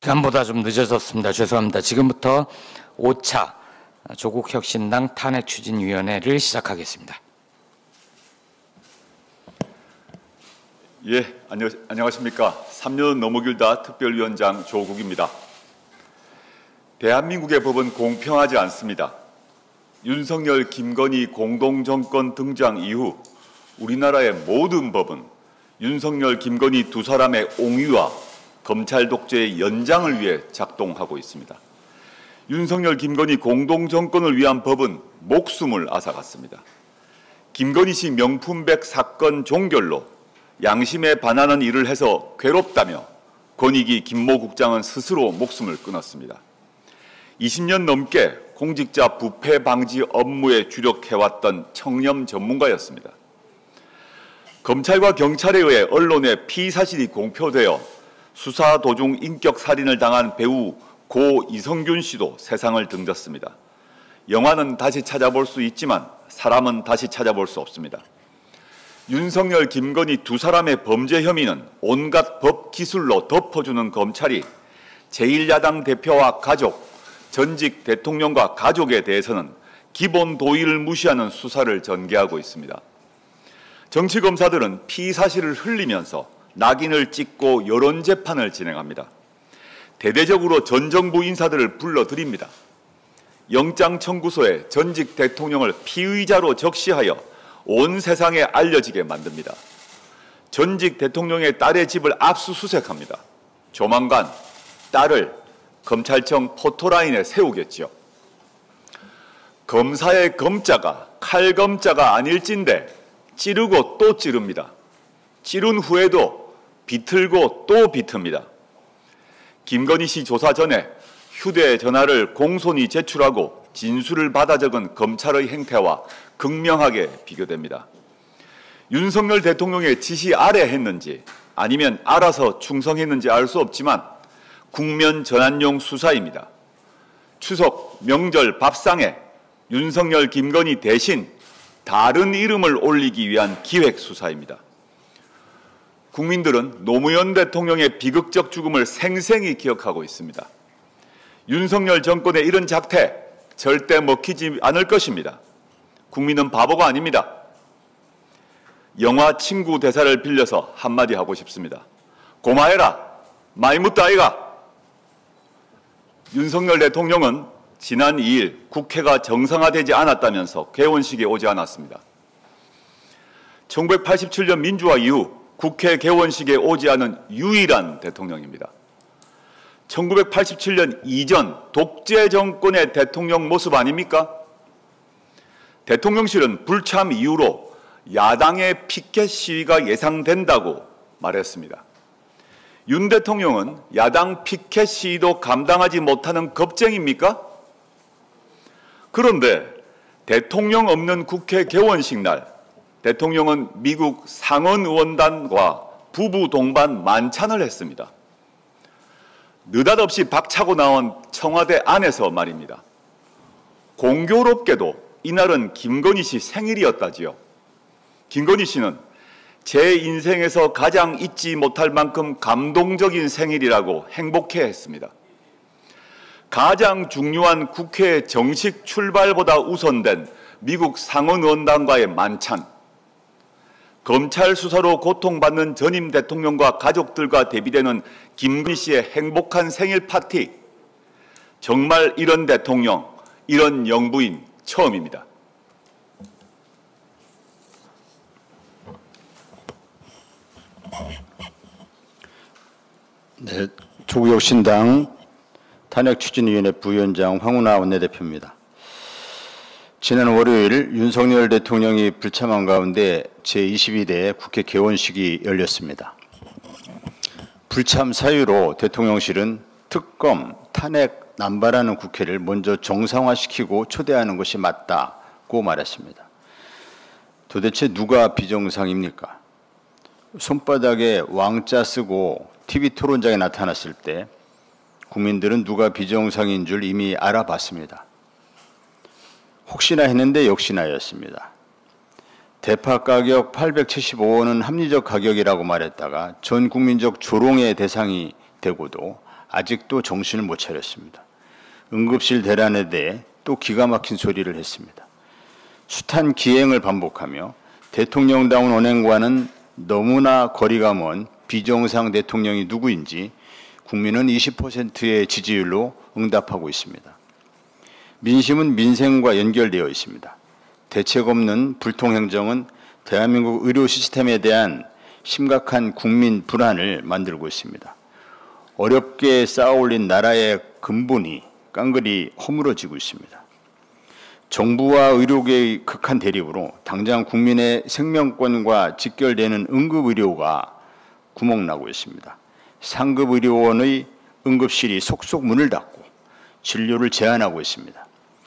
시간보다 좀 늦어졌습니다. 죄송합니다. 지금부터 5차 조국혁신당 탄핵추진위원회를 시작하겠습니다. 예, 안녕하십니까. 3년 너무 길다 특별위원장 조국입니다. 대한민국의 법은 공평하지 않습니다. 윤석열, 김건희 공동정권 등장 이후 우리나라의 모든 법은 윤석열, 김건희 두 사람의 옹위와 검찰 독재의 연장을 위해 작동하고 있습니다. 윤석열, 김건희 공동정권을 위한 법은 목숨을 앗아갔습니다. 김건희 씨 명품백 사건 종결로 양심에 반하는 일을 해서 괴롭다며 권익위 김모 국장은 스스로 목숨을 끊었습니다. 20년 넘게 공직자 부패 방지 업무에 주력해왔던 청렴 전문가였습니다. 검찰과 경찰에 의해 언론에 피의사실이 공표되어 수사 도중 인격살인을 당한 배우 고 이성균 씨도 세상을 등졌습니다. 영화는 다시 찾아볼 수 있지만 사람은 다시 찾아볼 수 없습니다. 윤석열, 김건희 두 사람의 범죄 혐의는 온갖 법 기술로 덮어주는 검찰이 제1야당 대표와 가족, 전직 대통령과 가족에 대해서는 기본 도의를 무시하는 수사를 전개하고 있습니다. 정치검사들은 피의사실을 흘리면서 낙인을 찍고 여론재판을 진행합니다. 대대적으로 전 정부 인사들을 불러들입니다. 영장청구서에 전직 대통령을 피의자로 적시하여 온 세상에 알려지게 만듭니다. 전직 대통령의 딸의 집을 압수수색합니다. 조만간 딸을 검찰청 포토라인에 세우겠지요. 검사의 검자가 칼검자가 아닐진데 찌르고 또 찌릅니다. 찌른 후에도 비틀고 또 비틉니다. 김건희 씨 조사 전에 휴대전화를 공손히 제출하고 진술을 받아 적은 검찰의 행태와 극명하게 비교됩니다. 윤석열 대통령의 지시 아래 했는지 아니면 알아서 충성했는지 알 수 없지만 국면 전환용 수사입니다. 추석, 명절, 밥상에 윤석열, 김건희 대신 다른 이름을 올리기 위한 기획 수사입니다. 국민들은 노무현 대통령의 비극적 죽음을 생생히 기억하고 있습니다. 윤석열 정권의 이런 작태 절대 먹히지 않을 것입니다. 국민은 바보가 아닙니다. 영화 친구 대사를 빌려서 한마디 하고 싶습니다. 고마해라, 많이 묻다 아이가. 윤석열 대통령은 지난 2일 국회가 정상화되지 않았다면서 개원식에 오지 않았습니다. 1987년 민주화 이후 국회 개원식에 오지 않은 유일한 대통령입니다. 1987년 이전 독재 정권의 대통령 모습 아닙니까? 대통령실은 불참 이후로 야당의 피켓 시위가 예상된다고 말했습니다. 윤 대통령은 야당 피켓 시위도 감당하지 못하는 겁쟁입니까? 그런데 대통령 없는 국회 개원식 날 대통령은 미국 상원의원단과 부부 동반 만찬을 했습니다. 느닷없이 박차고 나온 청와대 안에서 말입니다. 공교롭게도 이날은 김건희 씨 생일이었다지요. 김건희 씨는 제 인생에서 가장 잊지 못할 만큼 감동적인 생일이라고 행복해했습니다. 가장 중요한 국회 정식 출발보다 우선된 미국 상원의원단과의 만찬, 검찰 수사로 고통받는 전임 대통령과 가족들과 대비되는 김건희 씨의 행복한 생일 파티, 정말 이런 대통령, 이런 영부인 처음입니다. 네, 조국혁신당 탄핵추진위원회 부위원장 황운하 원내대표입니다. 지난 월요일 윤석열 대통령이 불참한 가운데 제22대 국회 개원식이 열렸습니다. 불참 사유로 대통령실은 특검, 탄핵 남발하는 국회를 먼저 정상화시키고 초대하는 것이 맞다고 말했습니다. 도대체 누가 비정상입니까? 손바닥에 왕자 쓰고 TV 토론장에 나타났을 때 국민들은 누가 비정상인 줄 이미 알아봤습니다. 혹시나 했는데 역시나였습니다. 대파 가격 875원은 합리적 가격이라고 말했다가 전 국민적 조롱의 대상이 되고도 아직도 정신을 못 차렸습니다. 응급실 대란에 대해 또 기가 막힌 소리를 했습니다. 숱한 기행을 반복하며 대통령다운 언행과는 너무나 거리가 먼 비정상 대통령이 누구인지 국민은 20%의 지지율로 응답하고 있습니다. 민심은 민생과 연결되어 있습니다. 대책 없는 불통행정은 대한민국 의료 시스템에 대한 심각한 국민 불안을 만들고 있습니다. 어렵게 쌓아올린 나라의 근본이 깡그리 허물어지고 있습니다. 정부와 의료계의 극한 대립으로 당장 국민의 생명권과 직결되는 응급의료가 구멍나고 있습니다. 상급의료원의 응급실이 속속 문을 닫고 진료를 제한하고 있습니다.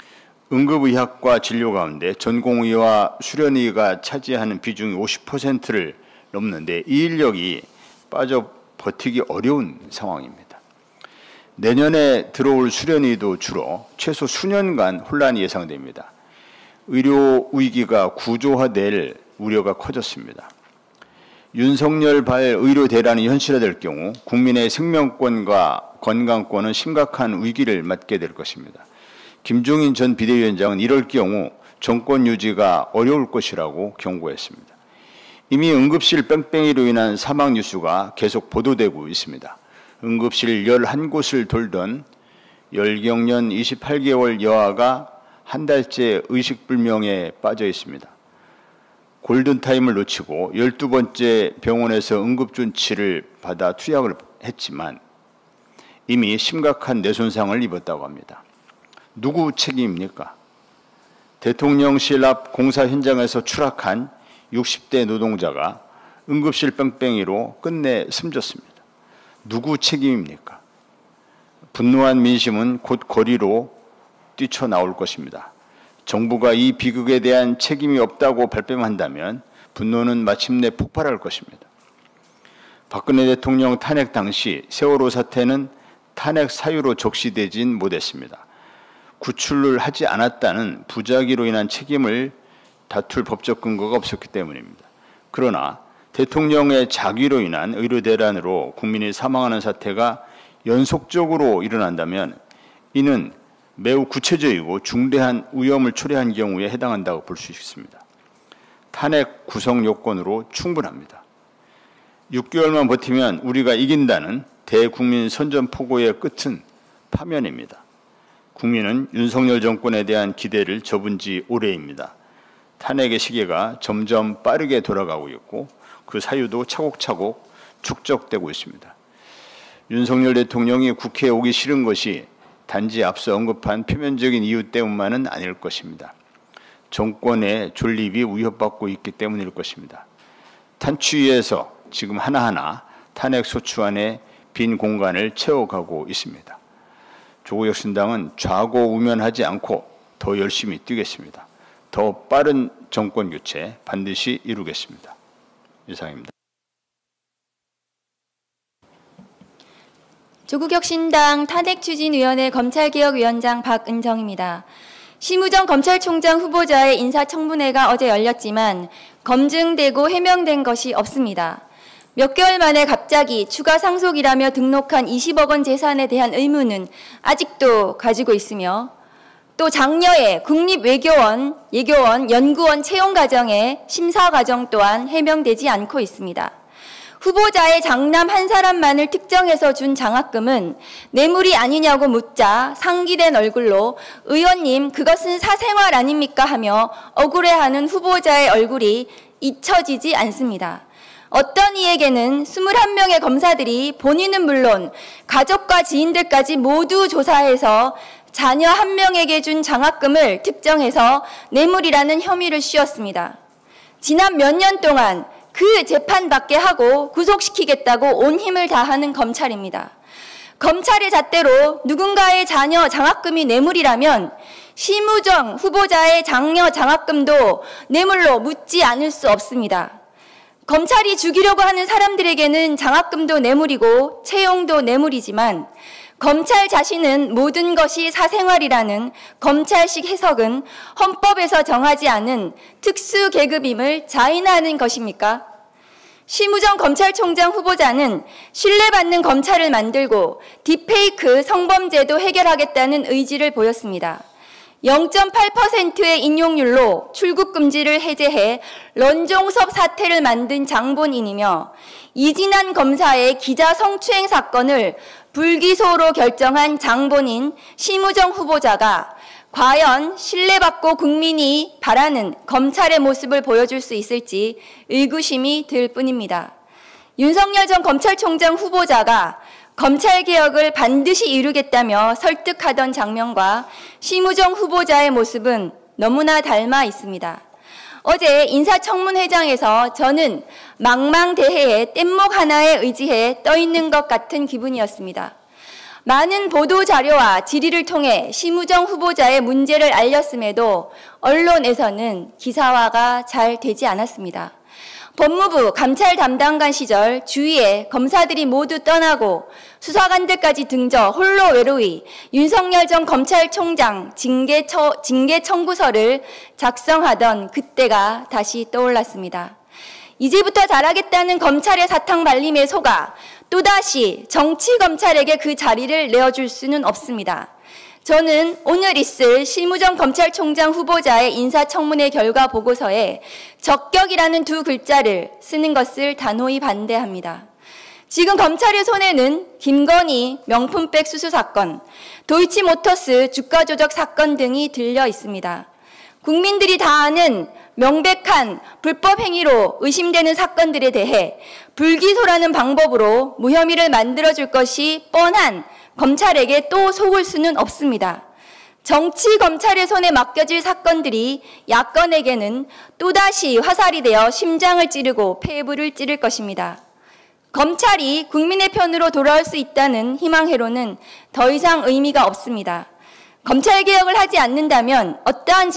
응급의학과 진료 가운데 전공의와 수련의가 차지하는 비중이 50%를 넘는데 이 인력이 빠져 버티기 어려운 상황입니다. 내년에 들어올 수련의도 줄어 최소 수년간 혼란이 예상됩니다. 의료 위기가 구조화될 우려가 커졌습니다. 윤석열 발 의료 대란이 현실화될 경우 국민의 생명권과 건강권은 심각한 위기를 맞게 될 것입니다. 김종인 전 비대위원장은 이럴 경우 정권 유지가 어려울 것이라고 경고했습니다. 이미 응급실 뺑뺑이로 인한 사망 뉴스가 계속 보도되고 있습니다. 응급실 11곳을 돌던 열경년 28개월 여아가 한 달째 의식불명에 빠져 있습니다. 골든타임을 놓치고 12번째 병원에서 응급조치를 받아 투약을 했지만 이미 심각한 뇌손상을 입었다고 합니다. 누구 책임입니까? 대통령실 앞 공사 현장에서 추락한 60대 노동자가 응급실 뺑뺑이로 끝내 숨졌습니다. 누구 책임입니까? 분노한 민심은 곧 거리로 뛰쳐나올 것입니다. 정부가 이 비극에 대한 책임이 없다고 발뺌한다면 분노는 마침내 폭발할 것입니다. 박근혜 대통령 탄핵 당시 세월호 사태는 탄핵 사유로 적시되진 못했습니다. 구출을 하지 않았다는 부작위로 인한 책임을 다툴 법적 근거가 없었기 때문입니다. 그러나 대통령의 자기로 인한 의료 대란으로 국민이 사망하는 사태가 연속적으로 일어난다면 이는 매우 구체적이고 중대한 위험을 초래한 경우에 해당한다고 볼 수 있습니다. 탄핵 구성 요건으로 충분합니다. 6개월만 버티면 우리가 이긴다는 대국민 선전포고의 끝은 파면입니다. 국민은 윤석열 정권에 대한 기대를 접은 지 오래입니다. 탄핵의 시계가 점점 빠르게 돌아가고 있고 그 사유도 차곡차곡 축적되고 있습니다. 윤석열 대통령이 국회에 오기 싫은 것이 단지 앞서 언급한 표면적인 이유 때문만은 아닐 것입니다. 정권의 존립이 위협받고 있기 때문일 것입니다. 탄추위에서 지금 하나하나 탄핵 소추안의 빈 공간을 채워가고 있습니다. 조국혁신당은 좌고우면하지 않고 더 열심히 뛰겠습니다. 더 빠른 정권 교체 반드시 이루겠습니다. 이상입니다. 조국혁신당 탄핵추진위원회 검찰개혁위원장 박은정입니다. 심우정 검찰총장 후보자의 인사청문회가 어제 열렸지만 검증되고 해명된 것이 없습니다. 몇 개월 만에 갑자기 추가 상속이라며 등록한 20억 원 재산에 대한 의문은 아직도 가지고 있으며 또 장녀의 국립외교원, 예교원, 연구원 채용 과정의 심사 과정 또한 해명되지 않고 있습니다. 후보자의 장남 한 사람만을 특정해서 준 장학금은 뇌물이 아니냐고 묻자 상기된 얼굴로 의원님 그것은 사생활 아닙니까 하며 억울해하는 후보자의 얼굴이 잊혀지지 않습니다. 어떤 이에게는 21명의 검사들이 본인은 물론 가족과 지인들까지 모두 조사해서 자녀 한 명에게 준 장학금을 특정해서 뇌물이라는 혐의를 씌웠습니다. 지난 몇 년 동안 그 재판받게 하고 구속시키겠다고 온 힘을 다하는 검찰입니다. 검찰의 잣대로 누군가의 자녀 장학금이 뇌물이라면 심우정 후보자의 장녀 장학금도 뇌물로 묻지 않을 수 없습니다. 검찰이 죽이려고 하는 사람들에게는 장학금도 뇌물이고 채용도 뇌물이지만 검찰 자신은 모든 것이 사생활이라는 검찰식 해석은 헌법에서 정하지 않은 특수계급임을 자인하는 것입니까? 심우정 검찰총장 후보자는 신뢰받는 검찰을 만들고 딥페이크 성범죄도 해결하겠다는 의지를 보였습니다. 0.8%의 인용률로 출국 금지를 해제해 런종섭 사태를 만든 장본인이며 이진한 검사의 기자 성추행 사건을 불기소로 결정한 장본인 심우정 후보자가 과연 신뢰받고 국민이 바라는 검찰의 모습을 보여줄 수 있을지 의구심이 들 뿐입니다. 윤석열 전 검찰총장 후보자가 검찰개혁을 반드시 이루겠다며 설득하던 장면과 심우정 후보자의 모습은 너무나 닮아 있습니다. 어제 인사청문회장에서 저는 망망대해에 뗏목 하나에 의지해 떠있는 것 같은 기분이었습니다. 많은 보도자료와 질의를 통해 심우정 후보자의 문제를 알렸음에도 언론에서는 기사화가 잘 되지 않았습니다. 법무부 감찰 담당관 시절 주위에 검사들이 모두 떠나고 수사관들까지 등져 홀로 외로이 윤석열 전 검찰총장 징계 청구서를 작성하던 그때가 다시 떠올랐습니다. 이제부터 잘하겠다는 검찰의 사탕 발림에 속아 또다시 정치검찰에게 그 자리를 내어줄 수는 없습니다. 저는 오늘 있을 심우정 검찰총장 후보자의 인사청문회 결과 보고서에 적격이라는 두 글자를 쓰는 것을 단호히 반대합니다. 지금 검찰의 손에는 김건희 명품백 수수 사건, 도이치모터스 주가 조작 사건 등이 들려 있습니다. 국민들이 다 아는 명백한 불법 행위로 의심되는 사건들에 대해 불기소라는 방법으로 무혐의를 만들어줄 것이 뻔한 검찰에게 또 속을 수는 없습니다. 정치 검찰의 손에 맡겨질 사건들이 야권에게는 또다시 화살이 되어 심장을 찌르고 폐부를 찌를 것입니다. 검찰이 국민의 편으로 돌아올 수 있다는 희망회로는 더 이상 의미가 없습니다. 검찰개혁을 하지 않는다면 어떠한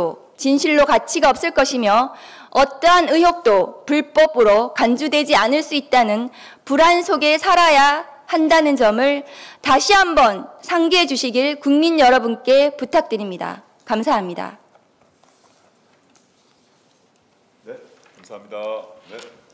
진실로 가치가 없을 것이며 어떠한 의혹도 불법으로 간주되지 않을 수 있다는 불안 속에 살아야 한다는 점을 다시 한번 상기해 주시길 국민 여러분께 부탁드립니다. 감사합니다. 네, 감사합니다. 네.